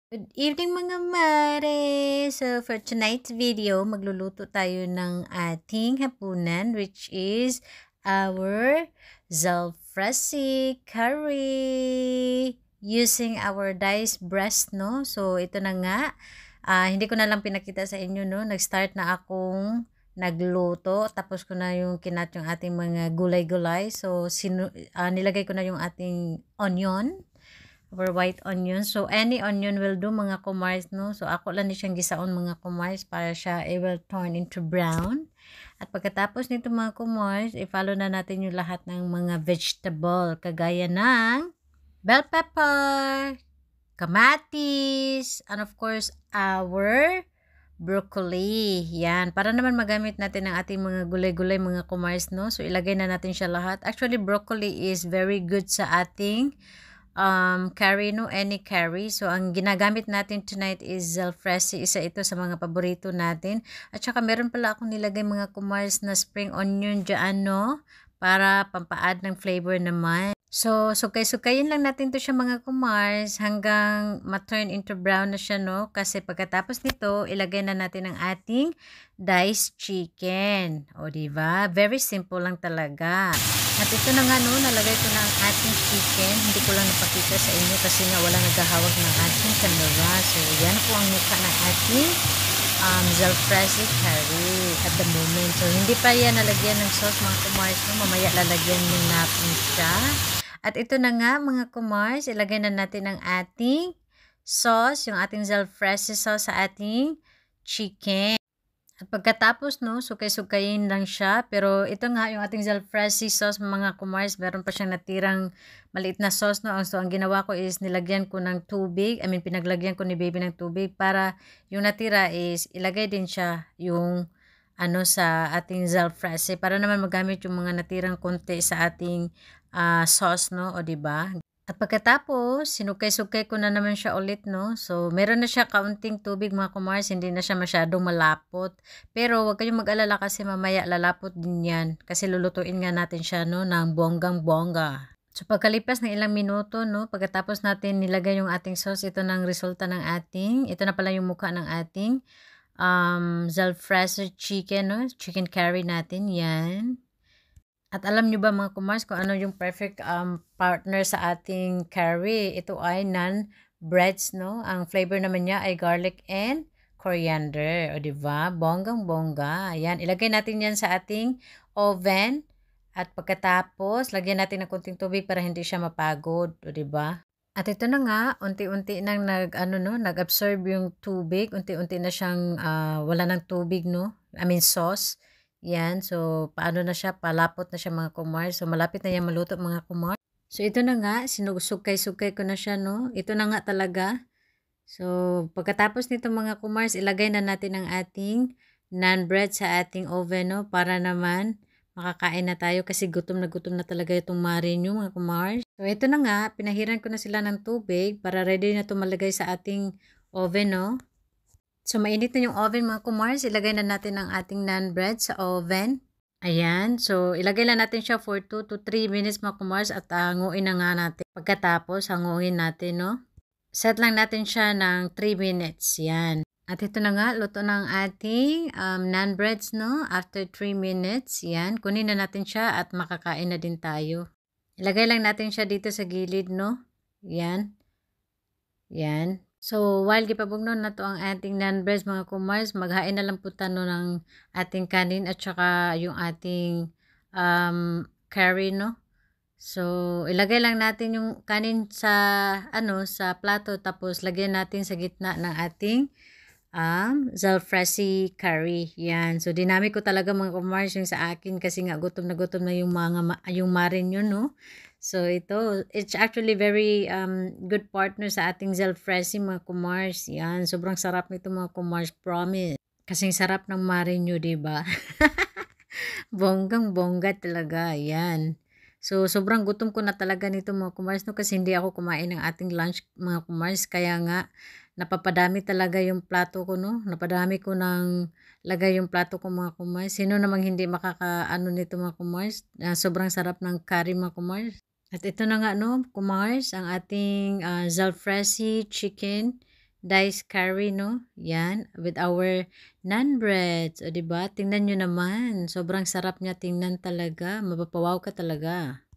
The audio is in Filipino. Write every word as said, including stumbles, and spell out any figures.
Good evening mga mare! So for tonight's video, magluluto tayo ng ating hapunan which is our Jalfrezi curry using our diced breast, no? So ito na nga, uh, hindi ko na lang pinakita sa inyo, no? Nag-start na akong nagluto, tapos ko na yung kinat yung ating mga gulay-gulay. So sinu uh, nilagay ko na yung ating onion or white onion. So, any onion will do mga kumars, no? So, ako lang ni siyang gisaon mga kumars para siya it will turn into brown. At pagkatapos nito mga kumars, i-follow na natin yung lahat ng mga vegetable. Kagaya ng bell pepper, kamatis, and of course, our broccoli. Yan. Para naman magamit natin ang ating mga gulay-gulay mga kumars, no? So, ilagay na natin siya lahat. Actually, broccoli is very good sa ating um, curry, no? Any curry. So, ang ginagamit natin tonight is Jalfrezi. Isa ito sa mga paborito natin. At saka, meron pala akong nilagay mga kumars na spring onion dyan, no? Para pampaad ng flavor naman. So, sukay-sukayin lang natin to siya mga kumars hanggang ma-turn into brown na siya, no? Kasi pagkatapos nito, ilagay na natin ang ating diced chicken. O, diba? Very simple lang talaga. At ito na nga, no, nalagay ko na ang ating chicken. Hindi ko lang napakita sa inyo kasi nga wala naghahawak ng ating camera. So, yan po ang mukha ng ating um, Jalfrezi curry at the moment. So, hindi pa yan nalagyan ng sauce mga kumars, no? Mamaya lalagyan ng natin siya. At ito na nga mga kumars, ilagay na natin ang ating sauce, yung ating Jalfrezi sauce sa ating chicken. At pagkatapos, no, sukay-sukayin lang siya. Pero ito nga, yung ating Jalfrezi sauce, mga kumars, meron pa siyang natirang maliit na sauce, no. So, ang ginawa ko is nilagyan ko ng tubig. I mean, pinaglagyan ko ni baby ng tubig para yung natira is ilagay din siya yung ano sa ating Jalfrezi para naman magamit yung mga natirang konti sa ating uh, sauce, no, o diba? At pagkatapos, sinukay-sukay ko na naman siya ulit, no? So, meron na siya kaunting tubig mga kumars, hindi na siya masyadong malapot. Pero, huwag kayong mag-alala kasi mamaya lalapot din yan. Kasi lulutuin nga natin siya, no, ng bonggang-bongga. So, pagkalipas ng ilang minuto, no, pagkatapos natin nilagay yung ating sauce, ito na ang resulta ng ating, ito na pala yung mukha ng ating um, Jalfrezi chicken, no? Chicken curry natin, yan. At alam nyo ba mga kumars kung ano yung perfect um, partner sa ating curry? Ito ay naan breads, no? Ang flavor naman niya ay garlic and coriander. O diba? Bonggang-bongga. Ayan, ilagay natin yan sa ating oven. At pagkatapos, lagyan natin ng kunting tubig para hindi siya mapagod. O diba? At ito na nga, unti-unti nang nag, ano, no, nag-absorb yung tubig. Unti-unti na siyang uh, wala ng tubig, no? I mean sauce. Yan, so paano na siya, palapot na siya mga kumars. So malapit na yan maluto mga kumars. So ito na nga, sinusukay-sukay ko na siya, no. Ito na nga talaga. So pagkatapos nito mga kumars, ilagay na natin ang ating naan bread sa ating oven, no, para naman makakain na tayo kasi gutom na gutom na talaga itong marin nyo mga kumars. So ito na nga, pinahiran ko na sila ng tubig para ready na ito malagay sa ating oven, no. So, mainit na yung oven mga kumars. Ilagay na natin ang ating naan bread sa oven. Ayan. So, ilagay na natin siya for two to three minutes mga kumars at hanguin na nga natin. Pagkatapos, hanguin natin, no? Set lang natin siya ng three minutes. Yan. At ito na nga, luto ng ating um, naan breads, no? After three minutes, yan. Kunin na natin siya at makakain na din tayo. Ilagay lang natin siya dito sa gilid, no? Yan. Yan. So, while gipabugnon na to ang ating naan breads mga kumars, maghain na lang po tano ng ating kanin at saka yung ating um, curry, no? So, ilagay lang natin yung kanin sa, ano, sa plato tapos lagyan natin sa gitna ng ating um, Jalfrezi curry. Yan. So, dinami ko talaga mga kumars yung sa akin kasi nga gutom na gutom na yung mga, yung marin yun, no? So, ito, it's actually very um, good partner sa ating Jalfrezi mga kumars. Yan, sobrang sarap nito mga kumars, promise. Kasing sarap ng marin nyo, diba? Bonggang-bongga talaga, yan. So, sobrang gutom ko na talaga nito mga kumars, no? Kasi hindi ako kumain ng ating lunch mga kumars. Kaya nga, napapadami talaga yung plato ko, no? Napadami ko ng lagay yung plato ko mga kumars. Sino namang hindi makakaano nito mga kumars? Uh, sobrang sarap ng curry mga kumars. At ito na nga, no, kumars, ang ating uh, Jalfrezi chicken. diced curry, no? Yan, with our naan breads. O, diba? Tingnan nyo naman. Sobrang sarap niya tingnan talaga. Mapapawaw ka talaga.